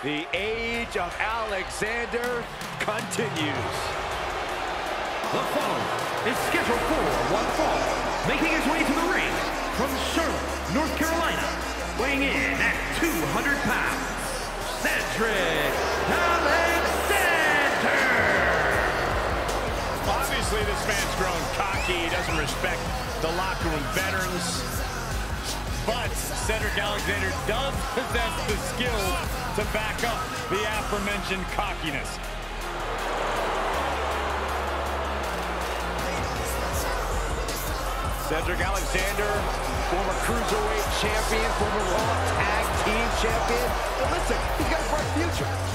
The age of Alexander continues. The following is scheduled for one fall, making his way to the ring from Charlotte, North Carolina, weighing in at 200 pounds, Cedric Alexander! Obviously, this man's grown cocky. He doesn't respect the locker room veterans. But Cedric Alexander does possess the skill to back up the aforementioned cockiness. Cedric Alexander, former Cruiserweight champion, former Raw Tag Team champion. And listen, he's got a bright future.